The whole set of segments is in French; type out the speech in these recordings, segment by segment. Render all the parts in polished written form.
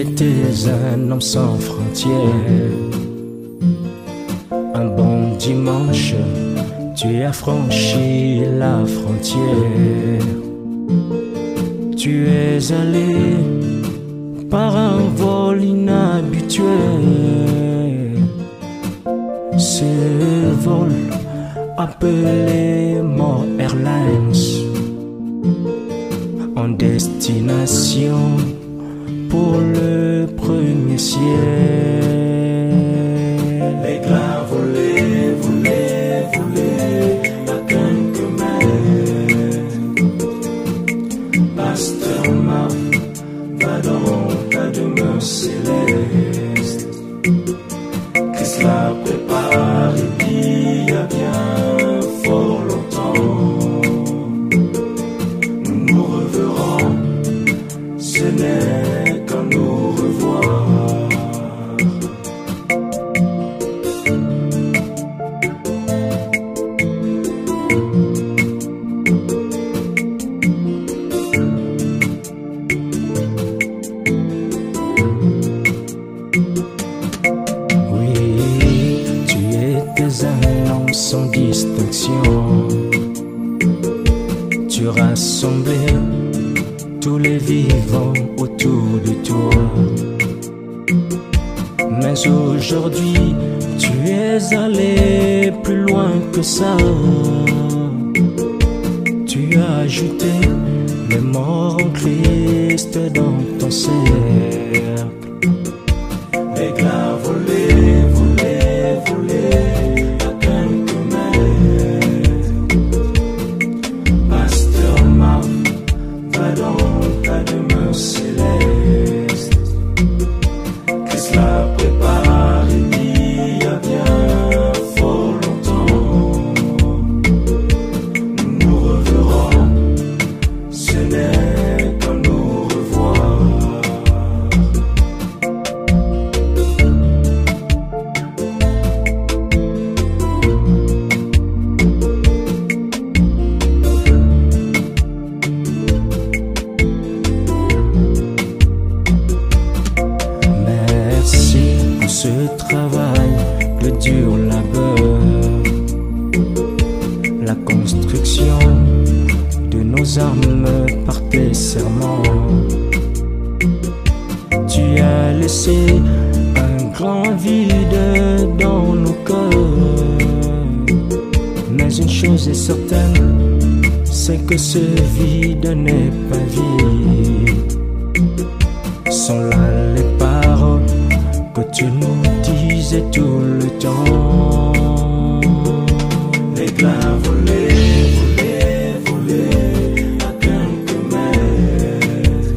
étais un homme sans frontières. Un bon dimanche, tu as franchi la frontière. Tu es allé par un vol inhabituel. Ce vol appelé Mo Airlines, en destination pour le premier ciel. Les gars volaient, volaient, volaient à Canquemère. Pasteur Marc va dans ta demeure céleste. Christ la prépare et dit il y a bien fort longtemps. Nous nous reverrons, ce n'est qu'à nous revoir. Un homme sans distinction. Tu rassemblais tous les vivants autour de toi. Mais aujourd'hui, tu es allé plus loin que ça. Tu as ajouté les morts en Christ dans ton cercle. Les gars volaient, volaient, volaient. Céleste, Christ la prépare et dit il y a bien fort longtemps. Nous nous reverrons, ce n'est qu'à nous revoir. Ce travail, le dur labeur, la construction de nos âmes par tes serments. Tu as laissé un grand vide dans nos cœurs. Mais une chose est certaine, c'est que ce vide n'est pas vide. Sont là les paroles que tu nous disais tout le temps. Les gars volaient, volaient, volaient à Canquemère.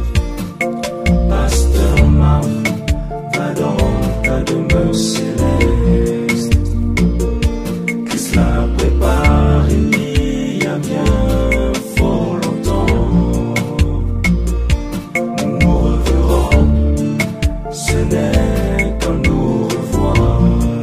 Pasteur Marc va dans ta demeure céleste. Christ la prépare et dit il y a bien fort longtemps. Nous nous reverrons, ce n'est qu'à nous revoir.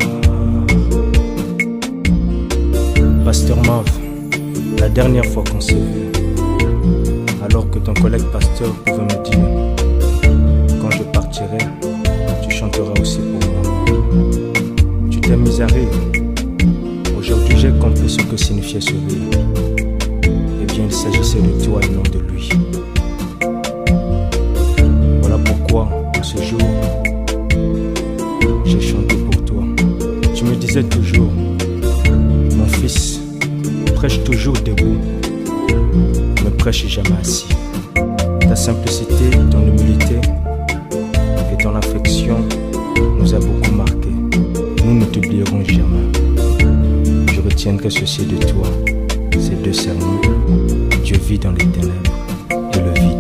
Pasteur Marv, la dernière fois qu'on s'est vu, alors que ton collègue pasteur pouvait me dire quand je partirai, tu chanteras aussi pour moi. Tu t'es mis à rire. Aujourd'hui j'ai compris ce que signifiait ce rire. Eh bien il s'agissait de toi et non de lui. Voilà pourquoi en ce jour j'ai chanté pour toi. Tu me disais toujours, mon fils, prêche toujours debout, ne prêche jamais assis. Ta simplicité, ton humilité et ton affection nous a beaucoup marqué. Nous ne t'oublierons jamais. Je retiendrai ceci de toi, ces deux sermons. Dieu vit dans les ténèbres et le vide